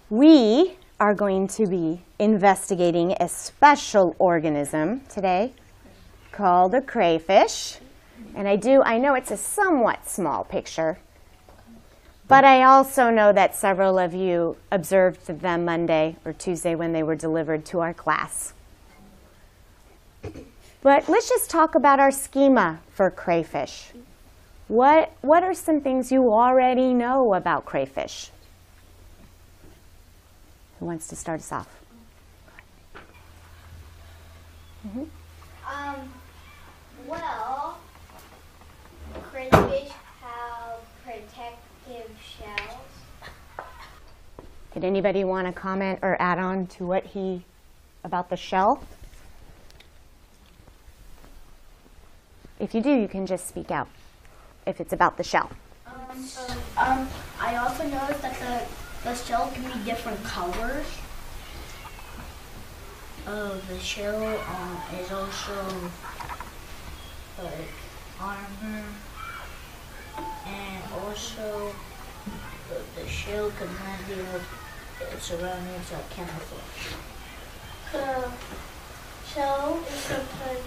We are going to be investigating a special organism today called a crayfish. And I know it's a somewhat small picture, but I also know that several of you observed them Monday or Tuesday when they were delivered to our class. But let's just talk about our schema for crayfish. What are some things you already know about crayfish? Who wants to start us off? Mm-hmm. Well, crayfish have protective shells. Did anybody want to comment or add on to about the shell? If you do, you can just speak out if it's about the shell. I also noticed that the shell can be different colors. The shell is also like armor, and also the shell can have its surroundings like camouflage. The shell is sometimes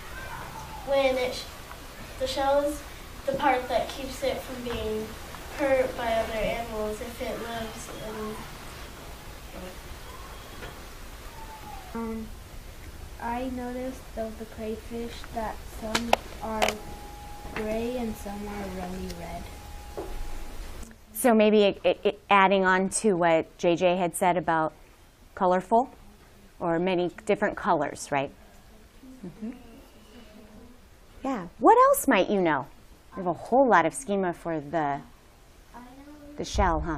the shell is the part that keeps it from being hurt by other animals if it lives in. I noticed of the crayfish that some are gray and some are really red. So maybe adding on to what JJ had said about colorful or many different colors, right? Mm-hmm. Yeah. What else might you know? We have a whole lot of schema for the shell, huh?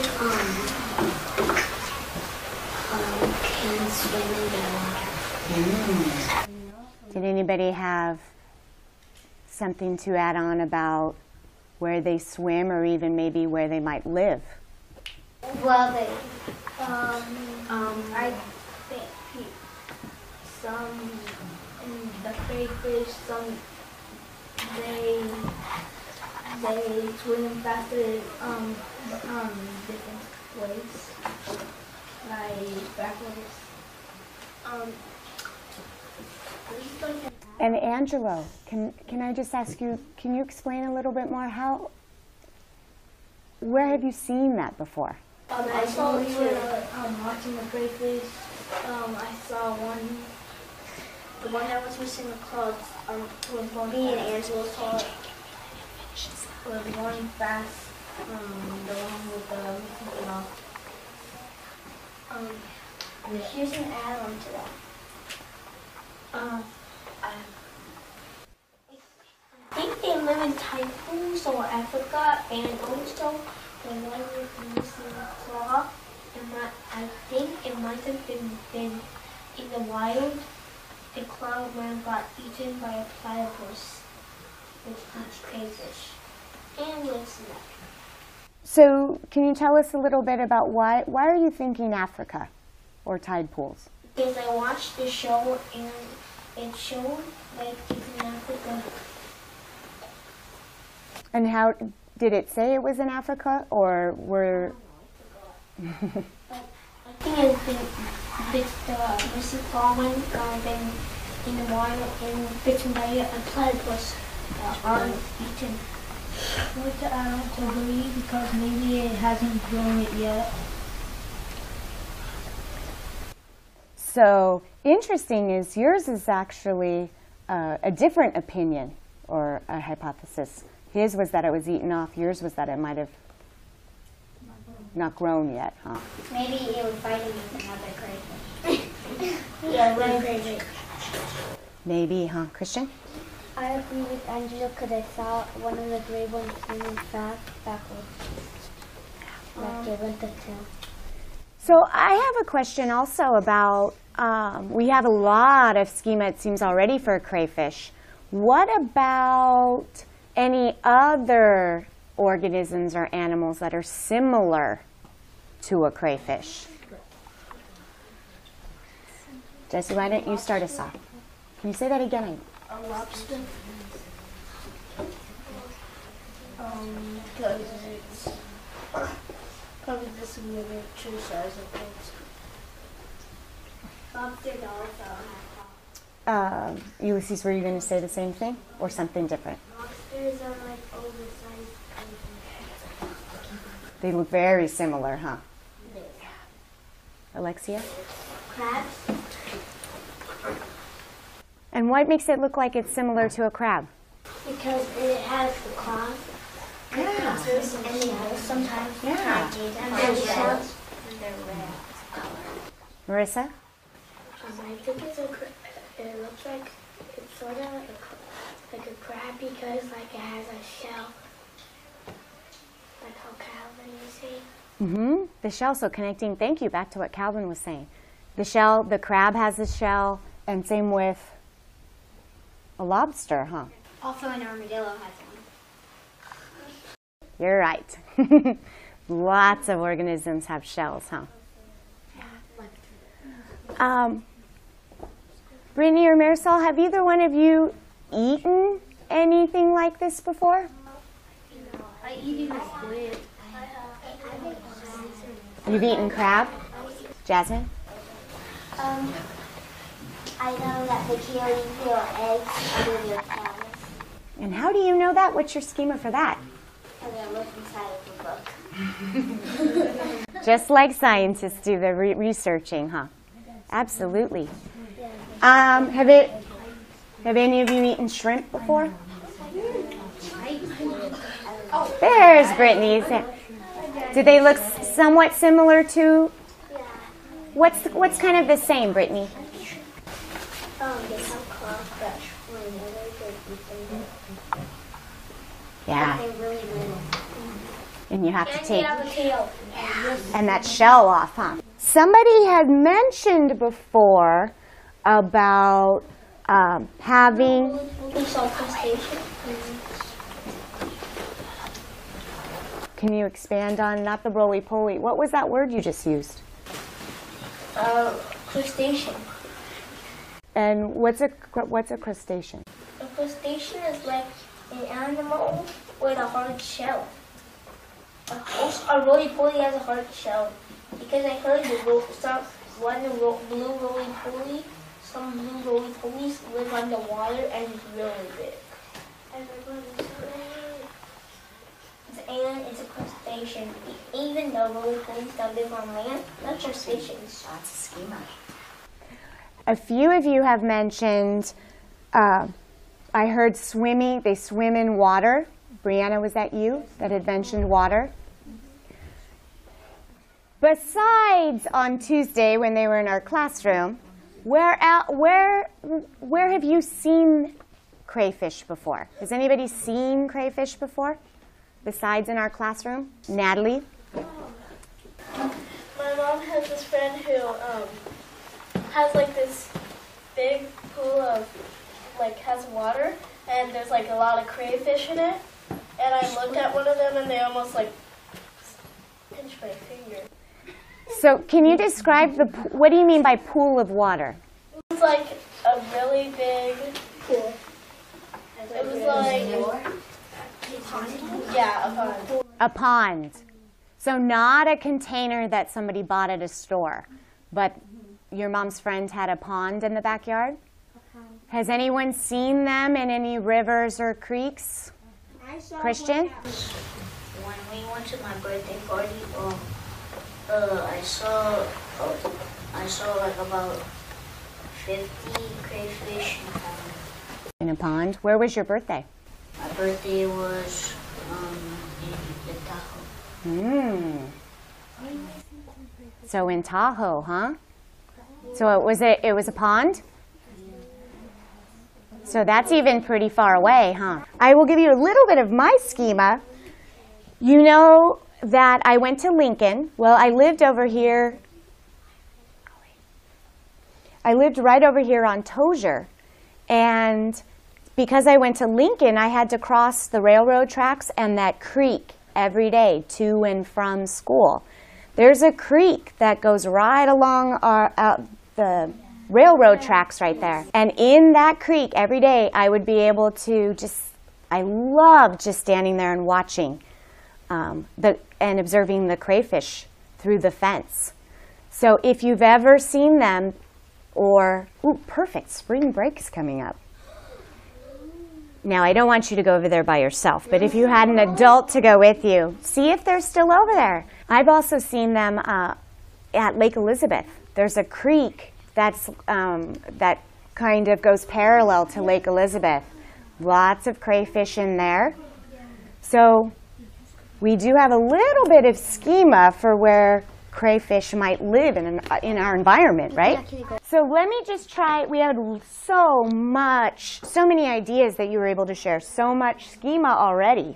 Can swim in the water. Did anybody have something to add on about where they swim or even maybe where they might live? Well, I think some in the crayfish, they swim faster in different ways, like backwards. And Angelo, can I just ask you, can you explain a little bit more where have you seen that before? I saw we were watching the crayfish. I saw the one that was missing the claws was going. Me and Angelo saw it. Was going fast. The one with the missing claw. Here's an add-on to that. I think they live in Tahoe or Africa, and also the one with the missing claw. I think it might have been in the wild. The claw man got eaten by a platypus, which eats crayfish, and lives in Africa. So can you tell us a little bit about why are you thinking Africa or tide pools? Because I watched the show and it showed like it's in Africa. And how did it say it was in Africa, or were? I think it's the missing claw one been in the water and bitten by a platypus or eaten. I want to add on to believe because maybe it hasn't grown it yet. So interesting is yours is actually a different opinion or a hypothesis. His was that it was eaten off. Yours was that it might have not grown yet, huh? Maybe it was fighting with another crayfish. Yeah, one crayfish. Maybe, huh? Christian? I agree with Angela because I saw one of the gray ones swimming fast backwards. Like it went to tail. So I have a question also about, we have a lot of schema, it seems, already for a crayfish. What about any other organisms or animals that are similar to a crayfish? Jesse, why don't you start us off? Can you say that again? A lobster. Because it's probably this miniature size of things. Lobsters also have Ulysses, were you going to say the same thing or something different? lobsters are like oversized. They look very similar, huh? Alexia? Crabs. And what makes it look like it's similar to a crab? Because it has the claws. Yeah. And they both sometimes Yeah. and they're shells. And they're red color. Marissa? I think it looks like it's sort of like a crab because like it has a shell. Like how Calvin was saying. Mm-hmm. The shell, so connecting, thank you, back to what Calvin was saying. The shell, the crab has a shell, and same with a lobster, huh? Also an armadillo has one. You're right. Lots of organisms have shells, huh? Brittany or Marisol, have either one of you eaten anything like this before? I eat a squid. You've eaten crab? Jasmine? I know that they can't peel eggs under their paws. And how do you know that? What's your schema for that? And then look inside of the book. Just like scientists do the researching, huh? Absolutely. Have any of you eaten shrimp before? There's Brittany. Do they look somewhat similar to? What's kind of the same, Brittany? They have claws that swing and they could eat them. Yeah, They're really little. and you have to take a tail. and that shell off, huh? Somebody had mentioned before about having. We saw crustacean. Can you expand on not the roly-poly? What was that word you just used? Crustacean. And what's a crustacean? A crustacean is like an animal with a hard shell. A roly-poly has a hard shell. Because I heard blue roly-poly, some blue roly-polies live underwater and it's really big. And it's a crustacean. Even though roly-polies don't live on land, they're crustaceans. That's a schema. A few of you have mentioned, I heard swimming, they swim in water. Brianna, was that you that had mentioned water? Besides on Tuesday when they were in our classroom, where have you seen crayfish before? Has anybody seen crayfish before? Besides in our classroom? Natalie? My mom has this friend who has like this big pool of has water and there's like a lot of crayfish in it. And I looked at one of them and they almost pinched my finger. So can you describe what do you mean by pool of water? It was like a really big pool. It was like yeah, a pond. A pond. So not a container that somebody bought at a store, but your mom's friend had a pond in the backyard? Has anyone seen them in any rivers or creeks? Christian? When we went to my birthday party, I saw like about 50 crayfish in a pond. In a pond? Where was your birthday? My birthday was in Tahoe. So in Tahoe, huh? So it was a pond? So that's even pretty far away, huh? I will give you a little bit of my schema. You know that I went to Lincoln. Well, I lived over here. I lived right over here on Tozier. And because I went to Lincoln, I had to cross the railroad tracks and that creek every day to and from school. There's a creek that goes right along the railroad tracks right there. And in that creek every day, I would be able to I loved just standing there and watching and observing the crayfish through the fence. So if you've ever seen them, or, ooh, perfect, spring break's coming up. Now, I don't want you to go over there by yourself, but if you had an adult to go with you, see if they're still over there. I've also seen them at Lake Elizabeth. There's a creek that kind of goes parallel to Lake Elizabeth. Lots of crayfish in there. So we do have a little bit of schema for where crayfish might live in our environment, right? So let me just try. We had so many ideas that you were able to share, so much schema already.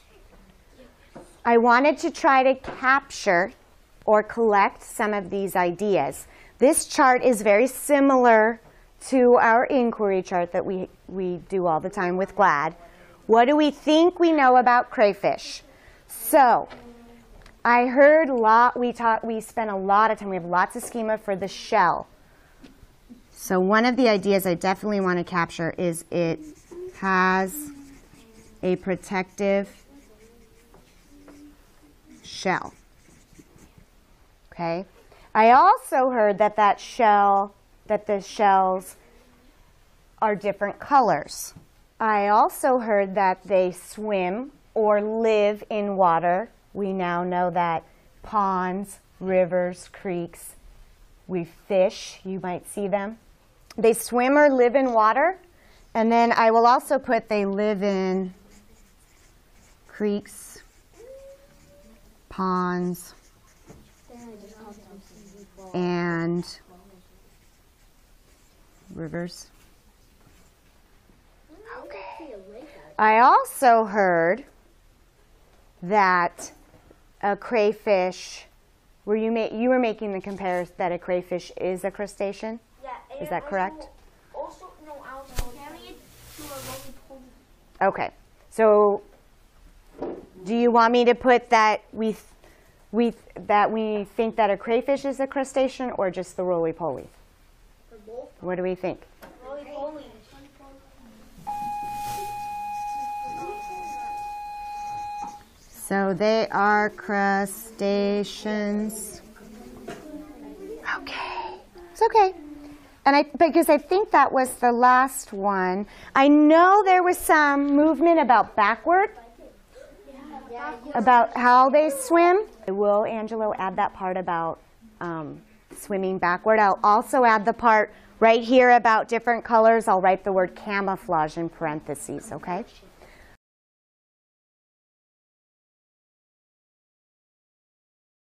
I wanted to try to capture or collect some of these ideas. This chart is very similar to our inquiry chart that we do all the time with GLAD. What do we think we know about crayfish? So I heard we spent a lot of time, we have lots of schema for the shell. So one of the ideas I definitely want to capture is it has a protective shell. Okay. I also heard that the shells are different colors. I also heard that they swim or live in water. We now know that ponds, rivers, creeks, we fish, you might see them. They swim or live in water. And then I will also put they live in creeks, ponds, and rivers. Okay. I also heard that a crayfish, you were making the comparison that a crayfish is a crustacean? Yeah. Is that correct? Also, no, I was comparing it to a roly-poly. Okay. So do you want me to put that we think that a crayfish is a crustacean, or just the roly-poly? What do we think? Roly-poly. So they are crustaceans. Okay. It's okay. And because I think that was the last one. I know there was some movement about backward, about how they swim. I will, Angelo, add that part about swimming backward. I'll also add the part right here about different colors. I'll write the word camouflage in parentheses, okay?